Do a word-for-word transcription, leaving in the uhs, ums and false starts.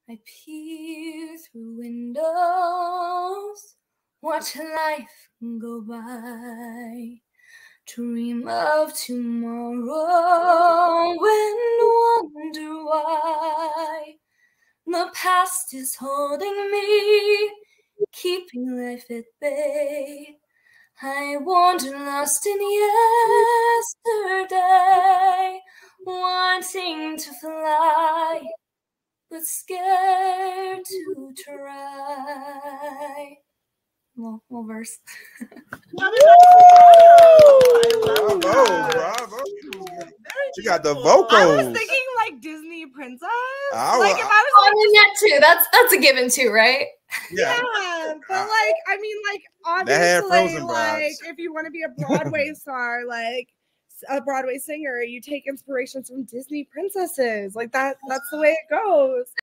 I peer through windows, watch life go by, dream of tomorrow and wonder why the past is holding me, keeping life at bay. I wander lost in yesterday, wanting to fly, but scared to try. Well, well verse. Love it, bravo, bravo, bravo. She got the vocals. I was thinking like Disney princess. I like was, if I was Oh, like, I mean that too. That's that's a given too, right? Yeah, yeah, but like I mean, like had obviously, Frozen like vibes. if you want to be a Broadway star, like a Broadway singer, you take inspirations from Disney princesses. Like that. That's the way it goes.